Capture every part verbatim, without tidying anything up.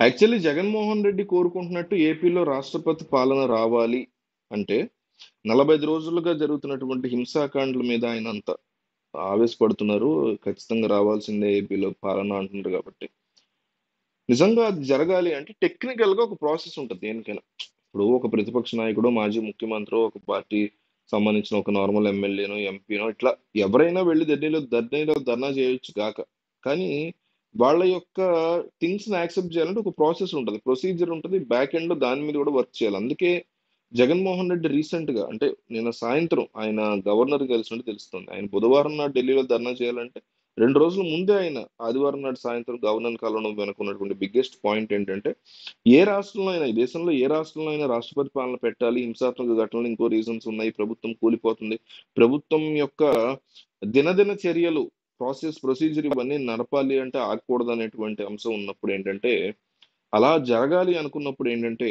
Actually Jaganmohan Reddy కోరుకుంటున్నట్టు ఏపీలో రాష్ట్రపతి పాలన రావాలి అంటే నలభై ఐదు రోజులుగా జరుగుతున్నటువంటి హింసాకాండల మీద ఆయన అంత ఆవేశపడుతున్నారు. ఖచ్చితంగా రావాల్సిందే ఏపీలో పాలన అంటున్నారు కాబట్టి. నిజంగా అది జరగాలి అంటే టెక్నికల్‌గా ఒక ప్రాసెస్ ఉంటది దేనికైనా. ఇప్పుడు ఒక ప్రతిపక్ష నాయకుడో, మాజీ ముఖ్యమంత్రో, ఒక పార్టీ సంబంధించిన ఒక నార్మల్ ఎమ్మెల్యేనో, ఎంపీనో ఇట్లా ఎవరైనా వెళ్లి ఢిల్లీలో ధర్నీలో ధర్నా చేయొచ్చు గాక. కానీ వాళ్ళ యొక్క థింగ్స్‌ని యాక్సెప్ట్ చేయాలంటే ఒక ప్రాసెస్ ఉంటది. ప్రొసీజర్ ఉంటది. బ్యాక్ ఎండ్‌లో దాని మీద కూడా వర్క్ చేయాలి. అందుకే జగన్మోహన్ రెడ్డి రీసెంట్‌గా అంటే నిన్న సాయంత్రం ఆయన గవర్నర్ కలిసినట్టు తెలుస్తుంది. ఆయన బుధవారం నాడు ఢిల్లీలో ధర్నా చేయాలంటే రెండు రోజుల ముందే ఆయన ఆదివారం నాడు సాయంత్రం గవర్నర్‌ని కలవడం వెనక ఉన్నటువంటి బిగ్గెస్ట్ పాయింట్ ఏంటంటే, ఏ రాష్ట్రంలో అయినా ఈ దేశంలో ఏ రాష్ట్రంలో అయినా రాష్ట్రపతి పాలన పెట్టాలి. హింసాత్మక ఘటనలు ఇంకో రీజన్స్ ఉన్నాయి. ప్రభుత్వం కూలిపోతుంది. ప్రభుత్వం యొక్క దినదిన చర్యలు, ప్రాసెస్, ప్రొసీజర్ ఇవన్నీ నడపాలి అంటే ఆగకూడదనేటువంటి అంశం ఉన్నప్పుడు ఏంటంటే, అలా జరగాలి అనుకున్నప్పుడు ఏంటంటే,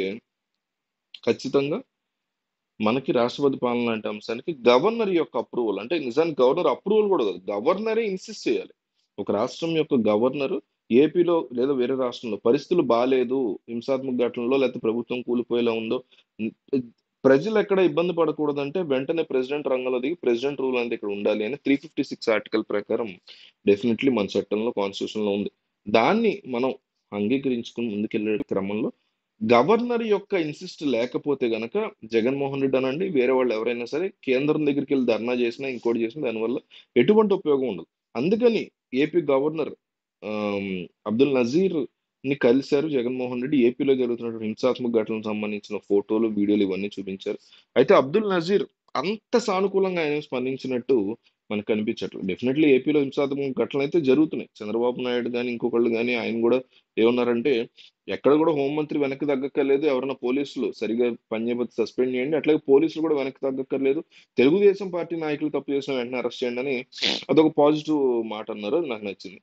ఖచ్చితంగా మనకి రాష్ట్రపతి పాలన లాంటి అంశానికి గవర్నర్ యొక్క అప్రూవల్ అంటే నిజానికి గవర్నర్ అప్రూవల్ కూడా కాదు. గవర్నరే ఇన్సిస్ట్ చేయాలి. ఒక రాష్ట్రం యొక్క గవర్నరు ఏపీలో లేదా వేరే రాష్ట్రంలో పరిస్థితులు బాలేదు. హింసాత్మక ఘటనలో లేకపోతే ప్రభుత్వం కూలిపోయేలా ఉందో హ్మ్, ప్రజలు ఎక్కడ ఇబ్బంది పడకూడదంటే వెంటనే ప్రెసిడెంట్ రంగంలో దిగి ప్రెసిడెంట్ రూల్ అనేది ఇక్కడ ఉండాలి అని మూడు వందల యాభై ఆరు ఆర్టికల్ ప్రకారం డెఫినెట్లీ మన చట్టంలో కాన్స్టిట్యూషన్‌లో ఉంది. దాన్ని మనం అంగీకరించుకొని ముందుకెళ్ళే క్రమంలో గవర్నర్ యొక్క ఇన్సిస్ట్ లేకపోతే గనక జగన్మోహన్ రెడ్డి అనండి, వేరే వాళ్ళు ఎవరైనా సరే కేంద్రం దగ్గరికెళ్లి ధర్నా చేసినా, ఇంకోటి చేసినా దానివల్ల ఎటువంటి ఉపయోగం ఉండదు. అందుకని ఏపీ గవర్నర్ ఆహ్, అబ్దుల్ నజీర్‌ని కలిసారు జగన్మోహన్ రెడ్డి. ఏపీలో జరుగుతున్నటువంటి హింసాత్మక ఘటనలకు సంబంధించిన ఫోటోలు, వీడియోలు ఇవన్నీ చూపించారు. అయితే అబ్దుల్ నజీర్ అంత సానుకూలంగా ఆయన స్పందించినట్టు మనకు కనిపించట్లేదు. డెఫినెట్‌లీ ఏపీలో హింసాత్మక ఘటనలైతే జరుగుతున్నాయి. చంద్రబాబు నాయుడు గాని, ఇంకొకళ్ళు గాని ఆయన గూడా ఏమన్నారంటే ఎక్కడ కూడా హోంమంత్రి వెనక్కి తగ్గక్కర్లేదు. ఎవరైనా పోలీసులు సరిగ్గా పని చేయకపోతే సస్పెండ్ చేయండి. అట్లాగే పోలీసులు కూడా వెనక్కి తగ్గక్కర్లేదు. తెలుగుదేశం పార్టీ నాయకులు తప్పు చేసిన వెంటనే అరెస్ట్ చేయండి అని అదొక పాజిటివ్ మాట అన్నారు. అది నాకు నచ్చింది.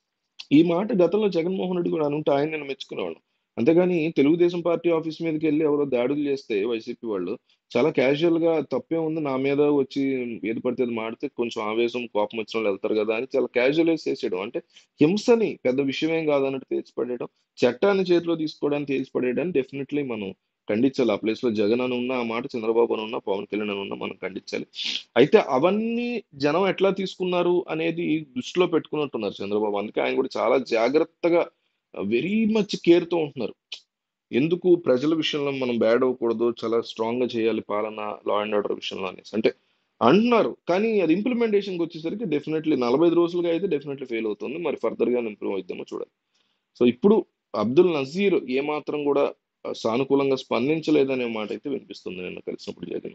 ఈ మాట గతంలో జగన్మోహన్ రెడ్డి కూడా అనుంటే ఆయన నేను మెచ్చుకునేవాళ్ళం. అంతేగాని తెలుగుదేశం పార్టీ ఆఫీస్ మీదకెళ్ళి ఎవరో దాడులు చేస్తే వైసీపీ వాళ్ళు చాలా క్యాజుయల్‌గా తప్పేముంది నా మీద వచ్చి ఏది పడితే అది మాడితే కొంచెం ఆవేశం, కోపం వచ్చినోళ్ళు ఎళ్తారు గదా! అని చాలా క్యాజువలైజ్ చేసేయడం. అంటే హింసని పెద్ద విషయమేం గాదన్నట్టు తేల్చిపడేయడం. చట్టాన్ని చేతిలో తీసుకోవడానికి తేల్చిపడేయడాన్ని డెఫినెట్‌లీ మనం ఖండించాలి. ఆ ప్లేస్‌లో జగన్ అని ఉన్నా ఆ మాట, చంద్రబాబు అని ఉన్నా, పవన్ కళ్యాణ్ అని ఉన్నా మనం ఖండించాలి. అయితే అవన్నీ జనం ఎట్లా తీసుకున్నారు అనేది దృష్టిలో పెట్టుకున్నట్టున్నారు చంద్రబాబు. అందుకే ఆయన గూడా చాలా జాగ్రత్తగా ఆహ్, వెరీ మచ్ కేర్‌తో ఉంటున్నారు. ఎందుకు ప్రజల విషయంలో మనం బ్యాడ్ అవ్వకూడదు. చాలా స్ట్రాంగ్‌గా చేయాలి పాలన, లా అండ్ ఆర్డర్ విషయంలో అనేసి. అంటే అంటున్నారు. కానీ అది ఇంప్లిమెంటేషన్‌కొచ్చేసరికి డెఫినెట్‌లీ నలభై ఐదు రోజులుగా అయితే డెఫినెట్‌లీ ఫెయిల్ అవుతుంది. మరి ఫర్దర్‌గా ఇంప్రూవ్ అయిద్దేమో చూడాలి. సో, ఇప్పుడు అబ్దుల్ నజీర్ ఏమాత్రం గూడా ఆహ్, సానుకూలంగా స్పందించలేదనే మాటైతే వినిపిస్తుంది నిన్న కలిసినప్పుడు జగన్.